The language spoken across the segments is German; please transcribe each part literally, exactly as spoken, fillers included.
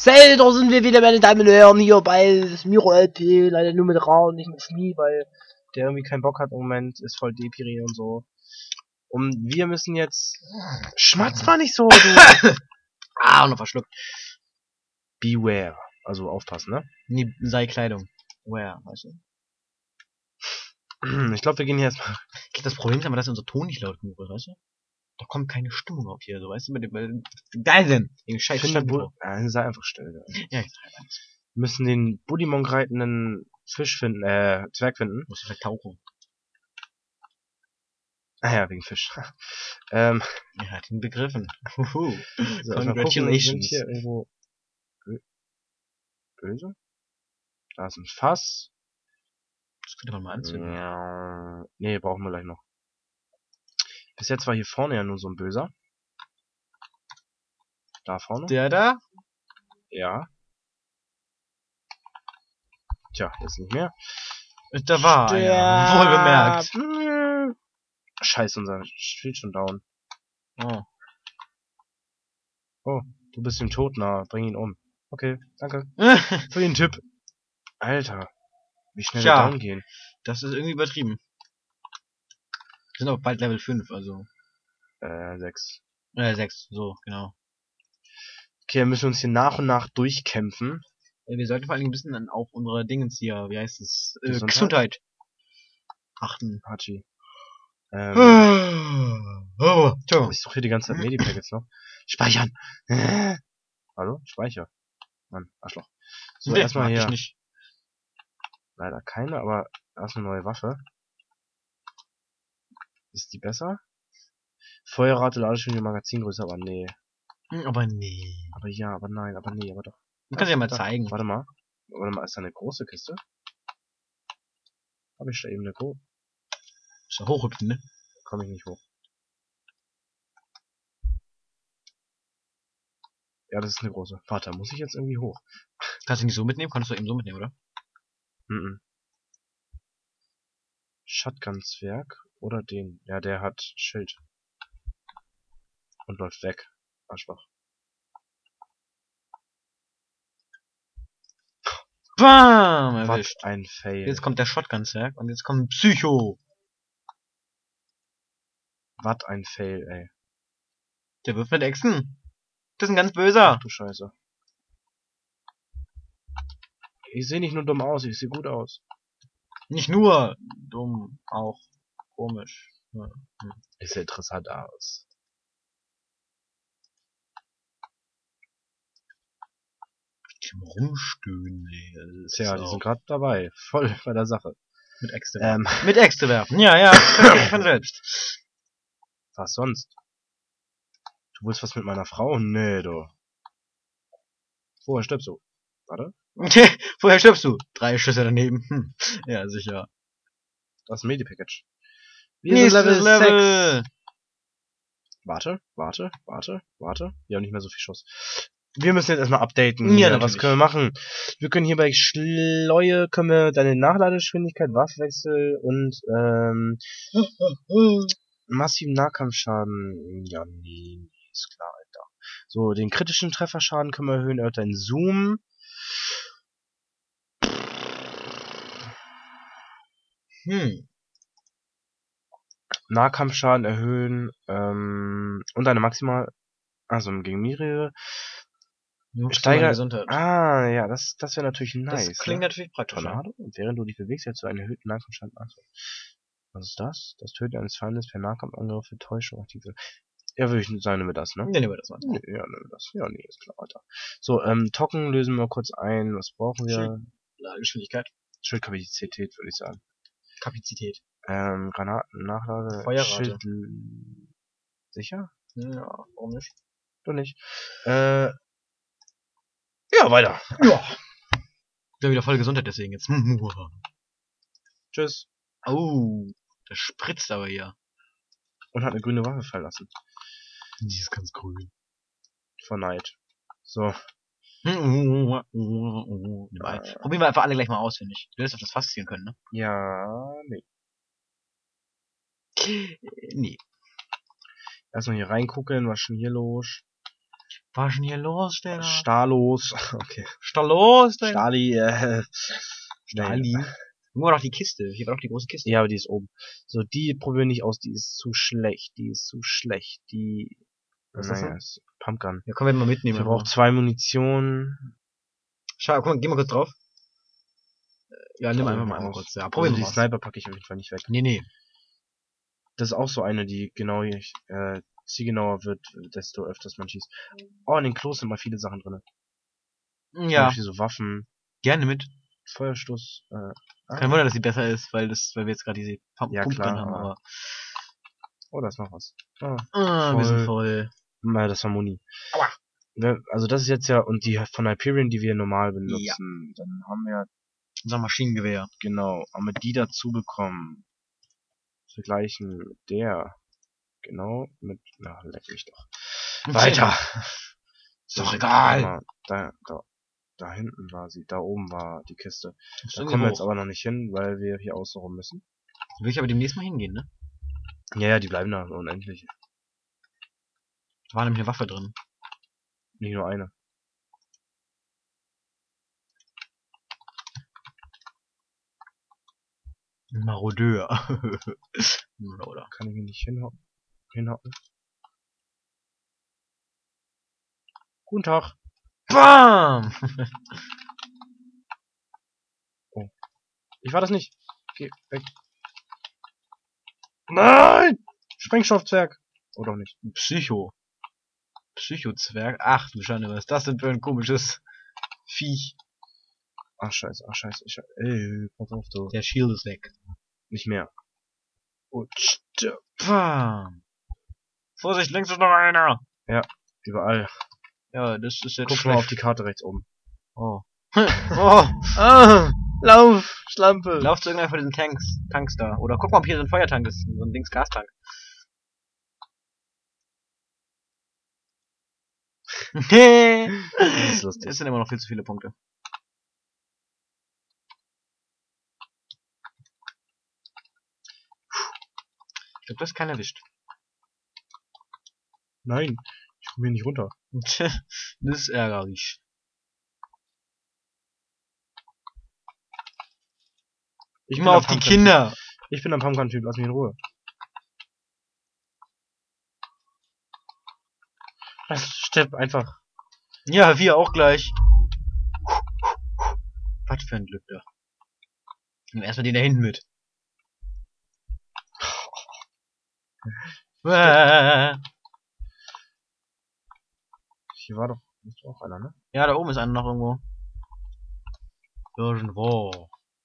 Selter sind wir wieder, meine Damen und Herren, hier bei Miro L P, leider nur mit Ra und nicht mit Schmie, weil der irgendwie keinen Bock hat im Moment, ist voll Depiri und so. Und wir müssen jetzt... Schmatz mal nicht so, du! Ah, noch verschluckt. Beware. Also aufpassen, ne? Nee, sei Kleidung. Where, weißt du? Ich glaube, wir gehen hier erstmal... Das Problem ist aber, dass unser Ton nicht laut genug ist, weißt du? Da kommt keine Stimmung auf hier, so, weißt du? Mit dem, mit dem geil denn! Den scheiß Finde Bu Standmikro. äh, sei einfach still. Ja, ich sag einfach. Wir müssen den Buddimong reitenden Fisch finden, äh, Zwerg finden. Muss vielleicht tauchen. Ah ja, wegen Fisch. ähm, Er hat ihn begriffen. Huhu. so, erstmal gucken, sind hier irgendwo Bö böse? Da ist ein Fass. Das könnte man mal anzünden. Ja, nee, brauchen wir gleich noch. Bis jetzt war hier vorne ja nur so ein Böser. Da vorne? Der da? Ja. Tja, jetzt nicht mehr. Da war einer. Wohl bemerkt. Scheiße, unser Schild schon down. Oh. Oh, du bist dem Tod nah. Bring ihn um. Okay, danke. Für den Tipp. Alter, wie schnell Tja, wir down gehen. Das ist irgendwie übertrieben. Wir sind auch bald Level fünf, also. Äh, sechs. Äh, sechs, so, genau. Okay, dann müssen wir uns hier nach und nach durchkämpfen. Wir sollten vor allem ein bisschen dann auf unsere Dingens hier, wie heißt es? Äh, Gesundheit? Gesundheit achten. Hachi. Ähm, oh, oh, ich suche hier die ganze Zeit Medipack jetzt noch. Speichern! Äh. Hallo? Speicher. Mann, Arschloch. So, nee, erstmal hier. nicht. Leider keine, aber da ist eine neue Waffe. Ist die besser? Feuerrate, Ladeschwinge, Magazingröße, aber nee. Aber nee. Aber ja, aber nein, aber nee, aber doch. Du kannst ja mal da. zeigen. Warte mal. Warte mal, ist da eine große Kiste? Habe ich da eben eine große? Ist ja hochhüpfen, ne? Komme ich nicht hoch. Ja, das ist eine große. Warte, muss ich jetzt irgendwie hoch? Kannst du nicht so mitnehmen? Kannst du eben so mitnehmen, oder? Mhm. Shotgun-Zwerg oder den. Ja, der hat Schild. Und läuft weg. Arschloch. Bam! Erwischt. Was ein Fail. Jetzt kommt der Shotgun-Zwerg und jetzt kommt Psycho. Was ein Fail, ey. Der wirft mit Echsen. Das ist ein ganz böser. Ach du Scheiße. Ich sehe nicht nur dumm aus, ich sehe gut aus. Nicht nur dumm, auch komisch. Ja. Hm. Ich sehe interessant aus. Die rumstöhnen, ey. Das Tja, ist die auch sind gerade dabei. Voll bei der Sache. mit Äxte Ähm, werfen. Mit Äxte werfen. Ja, ja, kann ich von selbst. Was sonst? Du willst was mit meiner Frau? Nee, du. Vorher stirbst du. Warte. Woher stirbst du? Drei Schüsse daneben. Hm. Ja, sicher. Das ist ein Medi-Package. Wir Nächstes sind Level, Level. sechs. Warte, warte, warte, warte. Wir haben nicht mehr so viel Schuss. Wir müssen jetzt erstmal updaten. Ja, Ja, was natürlich. können wir machen? Wir können hier bei Schleue können wir deine Nachladegeschwindigkeit, Waffenwechsel und ähm, massiven Nahkampfschaden. Ja, nee, nee, ist klar, Alter. So, den kritischen Trefferschaden können wir erhöhen, erhöht deinen Zoom. Hm. Nahkampfschaden erhöhen ähm, und eine maximal, also gegen mehrere Steiger. Gesundheit. Ah, ja, das das wäre natürlich nice. Das klingt ne? natürlich praktisch. Tornado und während du dich bewegst, hältst du einen erhöhten Nahkampfschaden an. Was ist das? Das Töten eines Feindes per Nahkampfangriff für Täuschung aktiv wird. Ja, würde ich sagen, nehmen wir das, ne? Ja, nehmen wir das mal. Nee, ja, nehmen wir das. Ja, nee, ist klar, Alter. So, ähm, Tocken lösen wir kurz ein. Was brauchen wir? Ladegeschwindigkeit. Schildkapazität, würde ich sagen. Kapazität. Ähm, Granaten, Nachlade, Feuerrate. Schild... Sicher? Ja, warum nicht? Du nicht. Äh, ja, weiter. Ja. Ich bin wieder voll Gesundheit deswegen jetzt. Tschüss. Oh, das spritzt aber hier. Und hat eine grüne Waffe fallen lassen. Die ist ganz grün. Vor Neid. So. Probieren wir einfach alle gleich mal aus, finde ich. Du hättest auf das Fass ziehen können, ne? Ja, nee. Nee. Erstmal hier reingucken, was ist denn hier los? Was ist denn hier los, Digga? Stalos. Okay. Stalos, Digga? Stali, äh. Stali. Nur noch die Kiste. Hier war doch die große Kiste. Ja, aber die ist oben. So, die probieren nicht aus, die ist zu schlecht. Die ist zu schlecht. Die. Was ist das naja, denn? ist Pumpgun. Ja, können wir mal mitnehmen. Ich brauche zwei Munition. Schau, guck mal, geh mal kurz drauf. Ja, nimm Probier einfach mal mal einmal aus. kurz. Ja, Also probieren die wir mal. Sniper packe ich auf jeden Fall nicht weg. Nee, nee. Das ist auch so eine, die genau, äh, zielgenauer wird, desto öfters man schießt. Oh, in den Klos sind mal viele Sachen drin. Zum Ja, Beispiel so Waffen, gerne mit. Feuerstoß, äh, ah, Kein Wunder, dass sie besser ist, weil das, weil wir jetzt gerade diese Pump Ja, Pumpgun klar, haben, aber- aber. oh, da ist noch was. Ah, Ah, wir sind voll. voll. Na, das war Muni. Aua. Ne, also das ist jetzt ja, und die von Hyperion, die wir normal benutzen, dann haben wir, Unser Maschinengewehr. genau, haben wir die dazu bekommen. Vergleichen mit der, genau, mit, na, leck mich doch. Weiter! Ist doch So, egal. guck mal, Da, da, da hinten war sie, da oben war die Kiste. Ist Da irgendwie kommen wir jetzt hoch. aber noch nicht hin, weil wir hier außen rum müssen. Will ich aber demnächst mal hingehen, ne? Ja, ja, die bleiben da unendlich. Da war nämlich eine Waffe drin. Nicht nur eine. Marodeur. Oder? Kann ich mich nicht hinhocken? hinhocken? Guten Tag. Bam! Ich war das nicht. Geh weg. Nein! Sprengstoffzwerg. Oder auch nicht. Psycho. Psychozwerg. Ach du Schande, was ist das denn für ein komisches Viech? Ach scheiße, ach scheiße. Ich, ey, pass auf, du. Der Shield ist weg. Nicht mehr. Oh, tsch- Bam! Vorsicht, links ist noch einer! überall. Ja, das ist jetzt Guck mal auf die Karte rechts oben. Oh. Oh! Ah! Lauf! Schlampe! Lauf zu irgendeiner von diesen Tanks, Tanks da. Oder guck mal, ob hier so ein Feuertank ist. So ein Dings Gastank. Das ist lustig. Es sind immer noch viel zu viele Punkte. Ich glaube, das ist keiner erwischt. Nein, ich komme hier nicht runter. Das ist ärgerlich. Ich Immer auf die Kinder! Ich bin ein Pumpgun-Typ, lass mich in Ruhe. Das stirbt einfach. Ja, wir auch gleich. Was für ein Glück da. Nehmen erstmal den da hinten mit. Ja, Hier war doch ist doch auch einer, ne? da oben ist einer noch irgendwo. Irgendwo.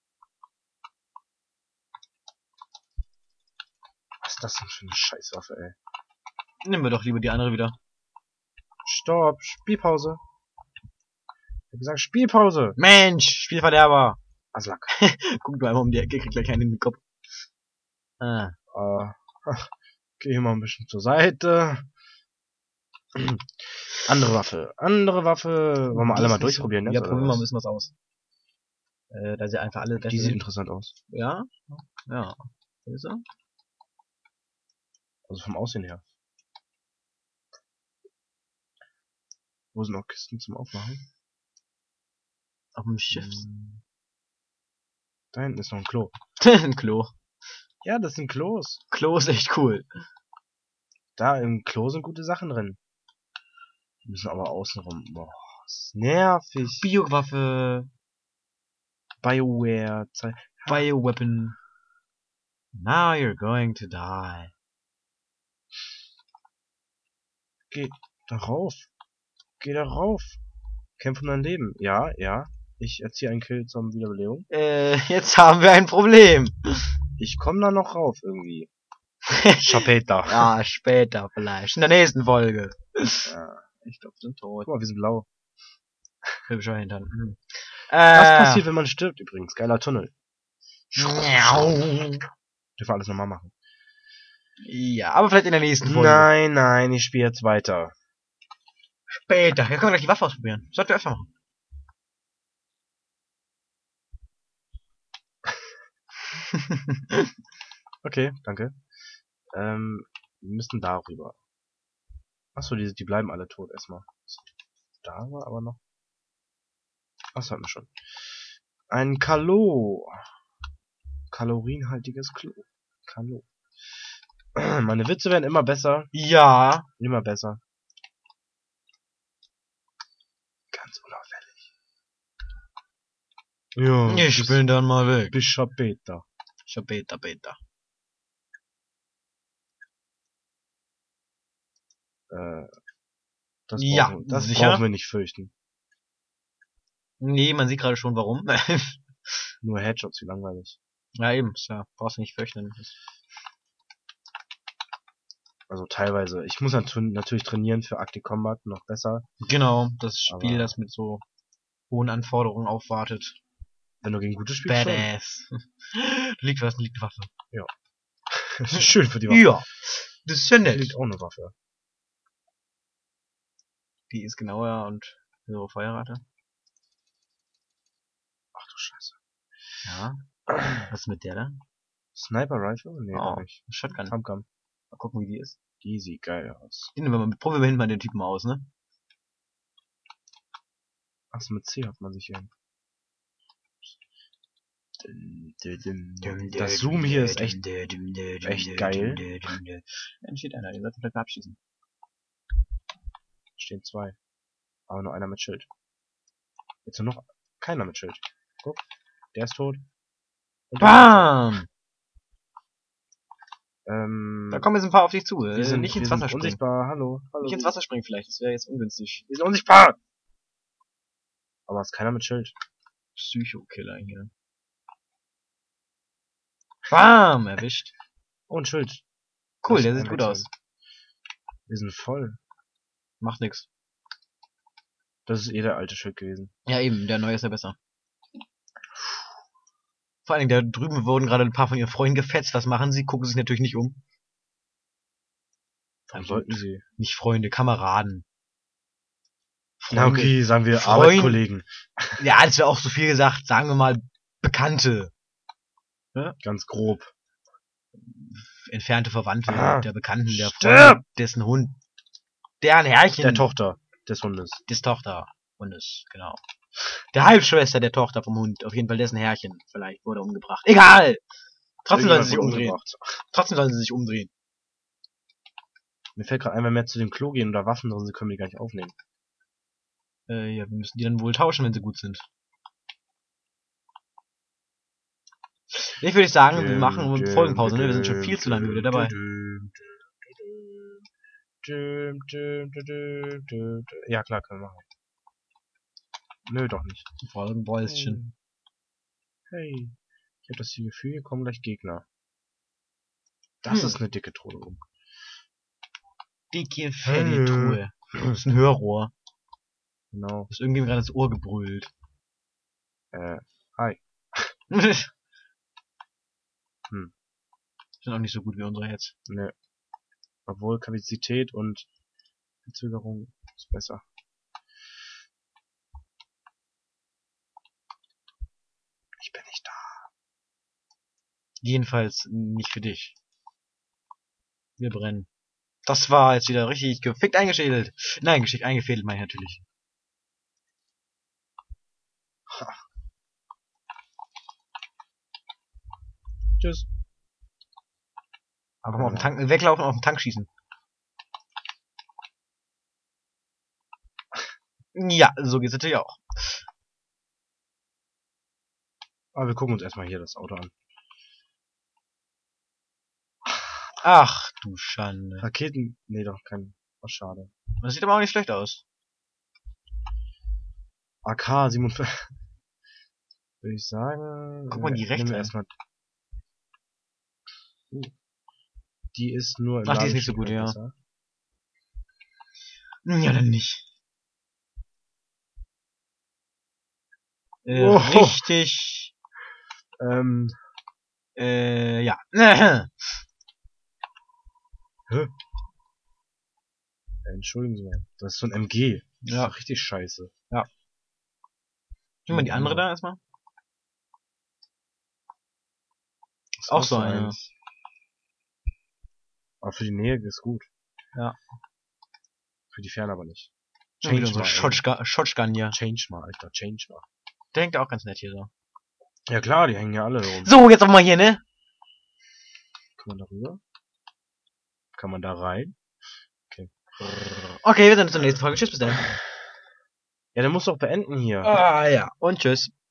Was ist das denn für eine Scheißwaffe, ey? Nehmen wir doch lieber die andere wieder. Stopp, Spielpause. Ich hab gesagt, Spielpause. Mensch, Spielverderber. Aslak. Guck mal einmal um die Ecke, krieg gleich einen in den Kopf. Ah. Äh, geh hier mal ein bisschen zur Seite. Andere Waffe, andere Waffe. Wollen wir alle mal durchprobieren, ne? Ja, probieren wir mal ein bisschen was aus. Äh, da sie einfach alle Die sieht interessant aus. Ja? Ja. Wo ist er? Also vom Aussehen her. Wo sind noch Kisten zum Aufmachen? Auf dem Schiff. Hm. Da hinten ist noch ein Klo. Ein Klo. Ja, das sind Klos. Klo ist echt cool. Da im Klo sind gute Sachen drin. Die müssen aber außenrum. Boah, das ist nervig. Biowaffe. BioWare. Ze Bioweapon. Now you're going to die. Geh da rauf. Geh da rauf. Kämpf um dein Leben. Ja, ja. Ich erziehe einen Kill zur Wiederbelebung. Äh, jetzt haben wir ein Problem. Ich komme da noch rauf irgendwie. Später. Ja, später vielleicht. In der nächsten Folge. Ja. Ich glaube, wir sind tot. Guck mal, wir sind blau. Hübscher Hintern. Mhm. Was Äh, passiert, wenn man stirbt übrigens? Geiler Tunnel. Miau. Dürfen wir alles nochmal machen. Ja, aber vielleicht in der nächsten Folge. Nein, nein, ich spiele jetzt weiter. Später. Ja, können wir gleich die Waffe ausprobieren. Sollten wir öfter machen. Okay, danke. Ähm, wir müssen darüber. Achso, die, die bleiben alle tot erstmal. Da war aber noch. Was hatten wir schon? Ein Kalo. Kalorienhaltiges Klo. Kalo. Meine Witze werden immer besser. Ja. Immer besser. Ganz unauffällig. Ja. Ich bis, bin dann mal weg. bis später. Später, später. Äh, das Ja, brauchen, das sicher? brauchen wir nicht fürchten. Nee, man sieht gerade schon warum. Nur Headshots, wie langweilig. Ja, eben. Ja, brauchst du nicht fürchten. Also teilweise. Ich muss nat natürlich trainieren für Arctic Combat, noch besser. Genau, das Spiel, Aber das mit so hohen Anforderungen aufwartet. wenn du gegen gute spielst, schon. Badass. Liegt was, liegt eine Waffe. Ja. Das ist schön für die Waffe. Ja, das ist ja Hier nett. liegt auch eine Waffe. Die ist genauer und höhere Feuerrate. Ach du Scheiße. Ja. Was ist mit der da? Sniper Rifle? Nee, Oh, auch nicht. Shotgun. Pumpgun. Mal gucken, wie die ist. Die sieht geil aus. Die nehmen wir mal, probieren wir hinten mal den Typen aus, ne? Achso, mit C hat man sich hier. Das Zoom hier ist echt, echt geil. Dann steht einer, den sollten wir vielleicht abschießen. Stehen zwei. Aber nur einer mit Schild. Jetzt nur noch keiner mit Schild. Guck. Der ist tot. Und der Bam! Ähm, Da kommen jetzt ein paar auf dich zu. wir Äh, sind nicht wir ins sind Wasser springen. unsichtbar. Hallo. Hallo. Nicht ins Wasser springen vielleicht, das wäre jetzt ungünstig. Wir sind unsichtbar! Aber es ist keiner mit Schild. Psycho-Killer hier. Bam! Erwischt. Oh, ein Schild. Cool, Das der ist sieht gut einwechseln. aus. Wir sind voll. Macht nix. Das ist eh der alte Schild gewesen. Ja eben, der neue ist ja besser. Vor allen Dingen, da drüben wurden gerade ein paar von ihren Freunden gefetzt. Was machen sie? Gucken sich natürlich nicht um. Warum Also, sollten sie? Nicht Freunde, Kameraden. Na okay, sagen wir Freund- Arbeitskollegen. Ja, das wäre auch so viel gesagt. Sagen wir mal Bekannte. Ganz grob. Entfernte Verwandte Ah, der Bekannten, der stirb! Freunde, dessen Hund, deren Herrchen, Der Tochter des Hundes. des Tochter Hundes, genau. Der Halbschwester der Tochter vom Hund, auf jeden Fall dessen Herrchen, vielleicht wurde umgebracht. Egal! Trotzdem sollen sie sich Irgendjemand umdrehen. wurde umgebracht. Trotzdem sollen sie sich umdrehen. Mir fällt gerade ein, wenn wir jetzt zu dem Klo gehen und da Waffen drin sind, können wir die gar nicht aufnehmen. Äh, ja, wir müssen die dann wohl tauschen, wenn sie gut sind. Ich würde sagen, wir machen eine Folgenpause, ne? Wir sind schon viel zu lange wieder dabei. Ja, klar, können wir machen. Nö, doch nicht. Folgenpäuschen. Hey, ich habe das hier Gefühl, hier kommen gleich Gegner. Das Hm. ist eine dicke Truhe. Dicke, fette Truhe. Das ist ein Hörrohr. Genau. Das ist irgendwie gerade ins Ohr gebrüllt. Äh, hi. Hm. Sind auch nicht so gut wie unsere jetzt. Ne. Obwohl Kapazität und Verzögerung ist besser. Ich bin nicht da. Jedenfalls nicht für dich. Wir brennen. Das war jetzt wieder richtig gefickt eingeschädelt. Nein, geschickt eingefädelt meine ich natürlich. Tschüss. Einfach mal auf den Tank, weglaufen und auf den Tank schießen. Ja, so geht's natürlich auch. Aber wir gucken uns erstmal hier das Auto an. Ach du Schande. Raketen? Nee, doch kein. Oh, schade. Das sieht aber auch nicht schlecht aus. A K siebenundvierzig. Würde ich sagen. Guck mal die rechte nehmen wir an. erstmal. Uh. Die ist nur im Ach, die ist nicht so gut, Ladenstück ja. besser. Ja, dann nicht. Äh, Oh. Richtig. Ähm. Äh, ja. Hä? Entschuldigen Sie mal. Das ist so ein M G. Das Ja. ist doch richtig scheiße. Nimm mal die andere da erstmal. Ist Auch so eine. eins. Aber für die Nähe ist gut. Ja. Für die Ferne aber nicht. Change Change unser mal, ey. Shotgun, Shotgun hier. Change mal, Alter, change mal. Der hängt ja auch ganz nett hier so. Ja klar, die hängen ja alle rum. So, jetzt auch mal hier, ne? Kann man da rüber? Kann man da rein? Okay, wir sehen uns in der nächsten Folge. Tschüss, bis dann. Ja, dann musst du auch beenden hier. Ah, ja. Und tschüss.